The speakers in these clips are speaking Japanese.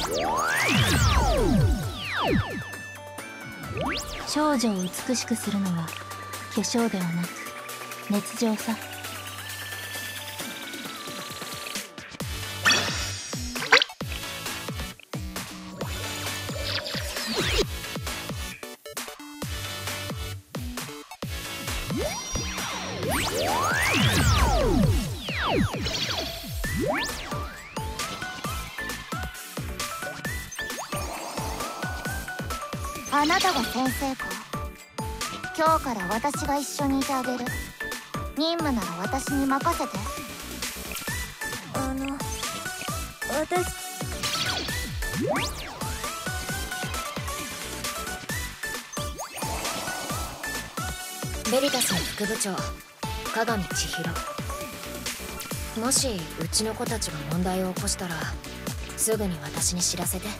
少女を美しくするのは化粧ではなく熱情さ。 あなたが先生か。今日から私が一緒にいてあげる。任務なら私に任せて。私。 ベリタスの副部長加賀見千尋。もしうちの子たちが問題を起こしたらすぐに私に知らせて。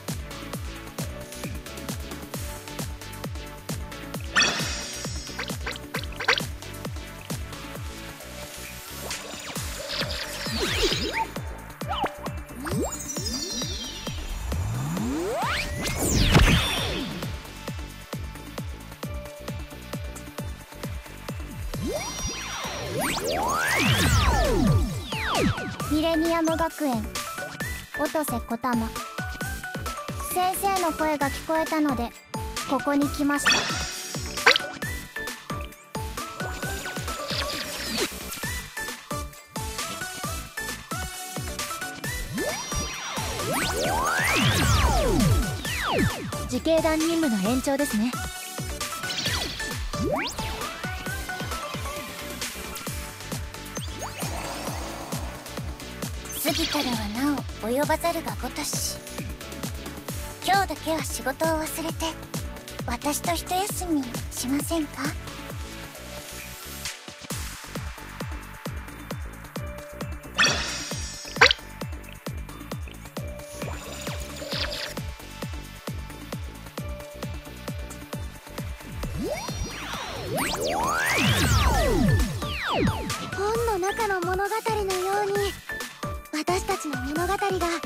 ミレニアム学園音瀬小玉。先生の声が聞こえたのでここに来ました。 自警団任務の延長ですね。 過ぎたるはなお及ばざるがごとし。今日だけは仕事を忘れて私と一休みしませんか？本の中の物語のように私たちの物語が始まります。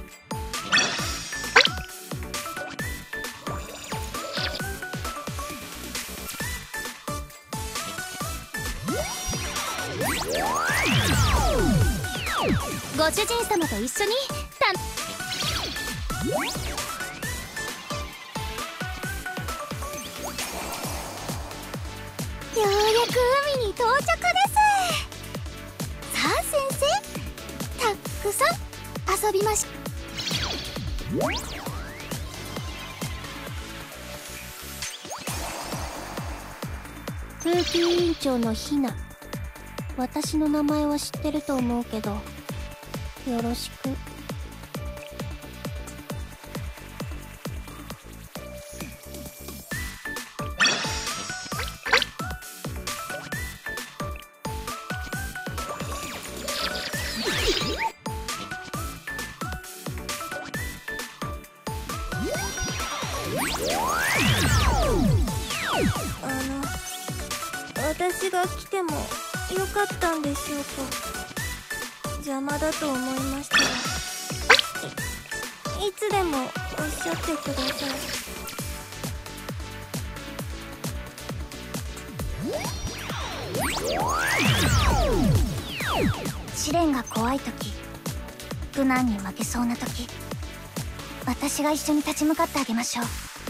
ご主人様と一緒にようやく海に到着です。さあ先生、たっくさん遊びまし。 風紀委員長のひな。私の名前は知ってると思うけどよろしく。 私が来てもよかったんでしょうか。邪魔だと思いましたら いつでもおっしゃってください。試練が怖い時、苦難に負けそうな時、私が一緒に立ち向かってあげましょう。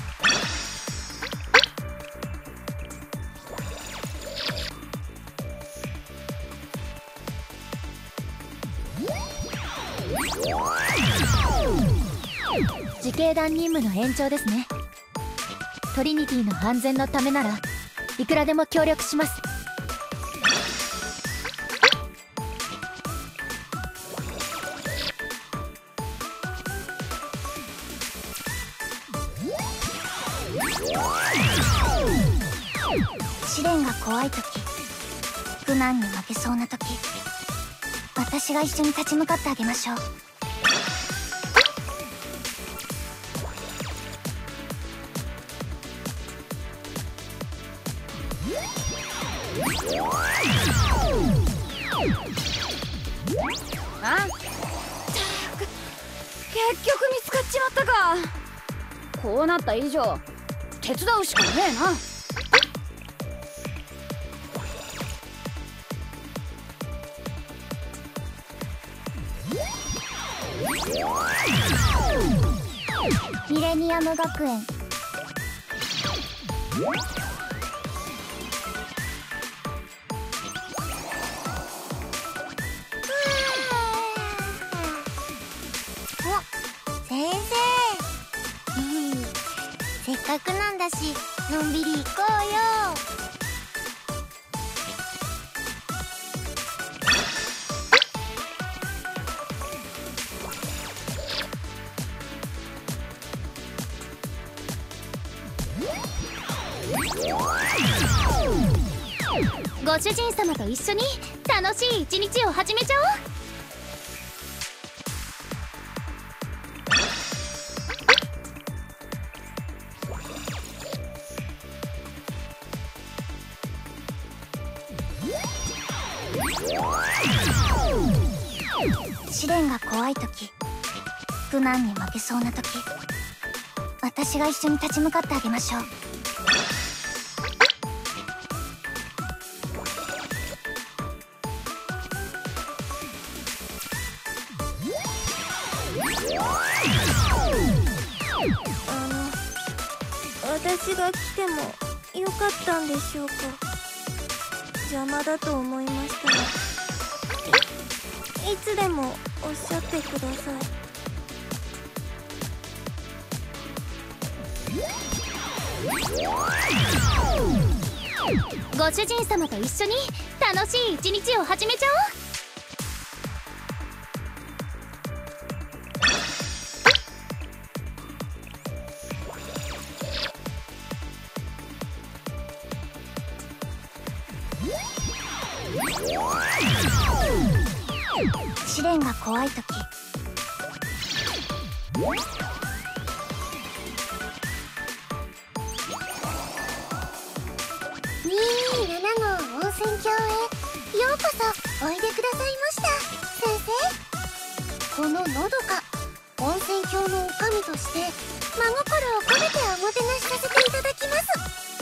自警団任務の延長ですね。トリニティの安全のためならいくらでも協力します。 試練が怖い時、苦難に負けそうな時、私が一緒に立ち向かってあげましょう。 結局見つかっちまったか。こうなった以上手伝うしかねえな。 ミレニアム学園。 お、先生。せっかくなんだし、のんびり行こうよ。 ご主人様と一緒に楽しい一日を始めちゃおう。試練が怖い時、苦難に負けそうな時、私が一緒に立ち向かってあげましょう。 私が来てもよかったんでしょうか。邪魔だと思いましたが、いつでもおっしゃってください。 ご主人様と一緒に楽しい一日を始めちゃおう。試練が怖い時、 227号温泉郷へようこそおいでくださいました。先生、こののどか温泉郷の女将として真心を込めておもてなしさせていただきます。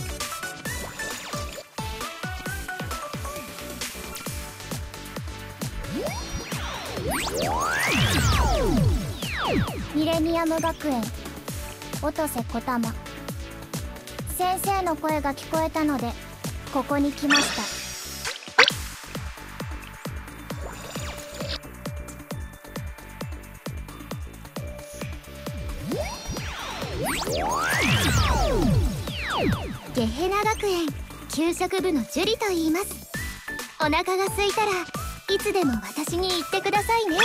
ミレニアム学園音瀬小玉。先生の声が聞こえたのでここに来ました。ゲヘナ学園給食部のジュリと言います。お腹が空いたらいつでも私に言ってくださいね。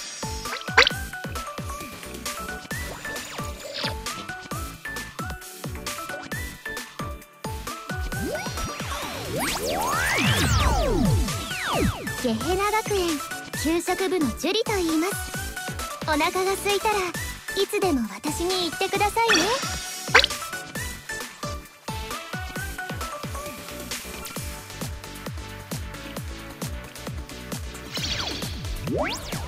ゲヘナ学園給食部のジュリと言います。お腹が空いたらいつでも私に言ってくださいね。